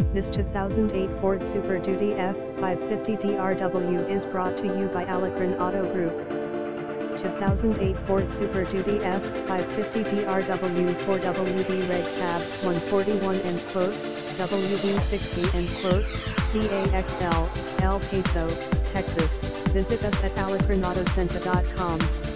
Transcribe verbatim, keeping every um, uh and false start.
This two thousand eight Ford Super Duty F five fifty D R W is brought to you by Alacran Auto Group. two thousand eight Ford Super Duty F five fifty D R W four W D Red Cab one forty-one end quote, W V sixty end quote, C A X L, El Paso, Texas. Visit us at alacran auto center dot com.